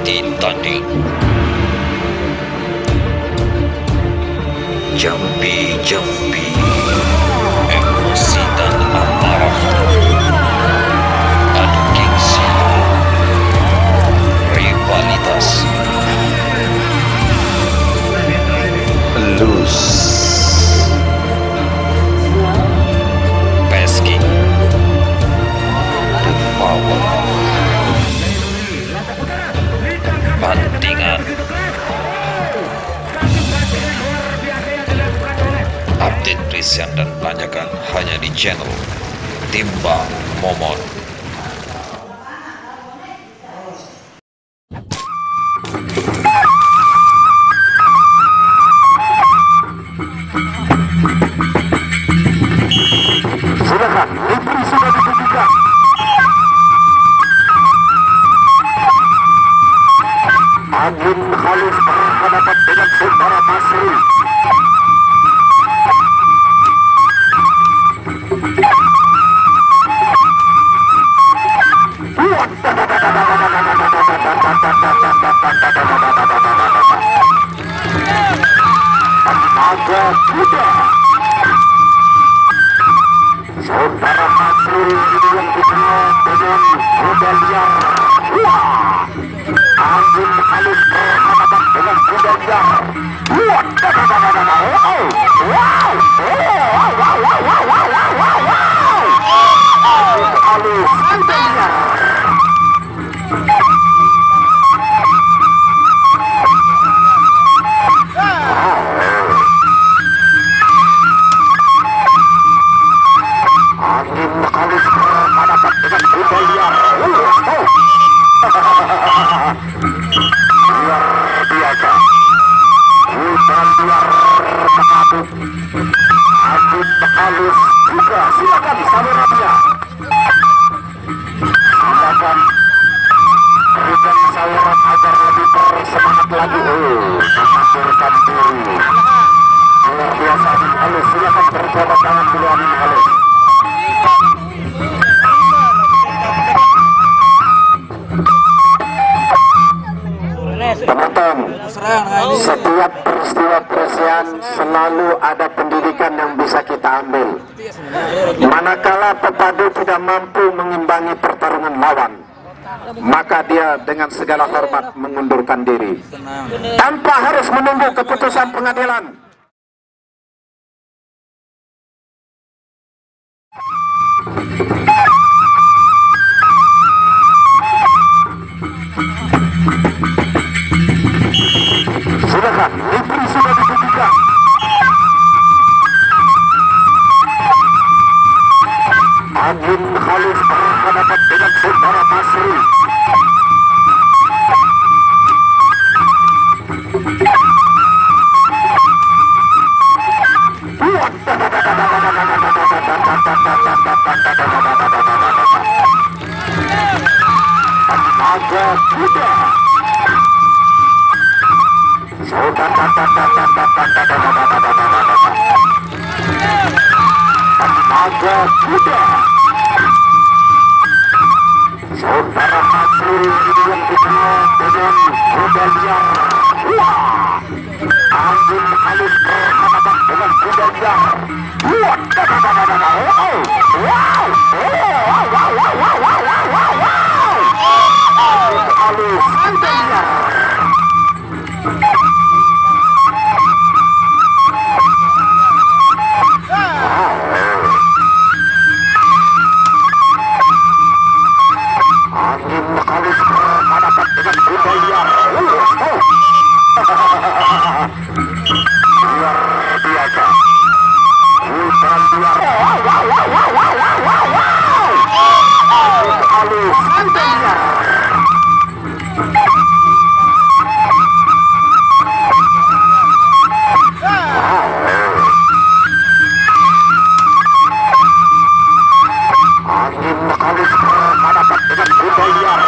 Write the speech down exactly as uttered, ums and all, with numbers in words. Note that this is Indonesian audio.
Hati tanding. Jampi-jampi, emosi dan amarah, adu gengsi, rivalitas, lus, pesking, the power, bantingan. Update present dan tanyakan hanya di channel Timba Momon. Silakan, referee sudah ditunjukkan. Angin halus berhadapan dengan saudara Masri. Naga kuda. Saudara Masri ini yang dikenal dengan kuda liar. Wah, angin halus berhadapan dengan kuda liar. Wah, wow, wow, wow, wow, wow, wow, wow. Angin halus kuda liar. Angin halus berhadapan dengan kuda liar. Luar biasa. Kuda liar mengaduk. Angin halus juga. Silakan salurannya. Silakan berikan saluran agar lebih bersemangat lagi. Oh, menghancurkan diri. Luar biasa angin halus. Silakan berjabat tangan dulu angin halus. Penonton, setiap peristiwa presiden selalu ada pendidikan yang bisa kita ambil. Manakala pepadu tidak mampu mengimbangi pertarungan lawan, maka dia dengan segala hormat mengundurkan diri tanpa harus menunggu keputusan pengadilan. Silakan, referee sudah ditunjukkan. Angin halus berhadapan dengan saudara Masri. Naga kuda. Naga kuda. Saudara Masri ini yang dikenal dengan kuda liar. Wah, angin halus berhadapan dengan kuda liar. Wah, wow, wow, wow, wow, wow, wow, wow. Angin halus kuda liar. Angin halus berhadapan dengan kuda liar. Luar biasa. Kuda liar. Angin halus kuda liar. Angin halus berhadapan dengan kuda liar.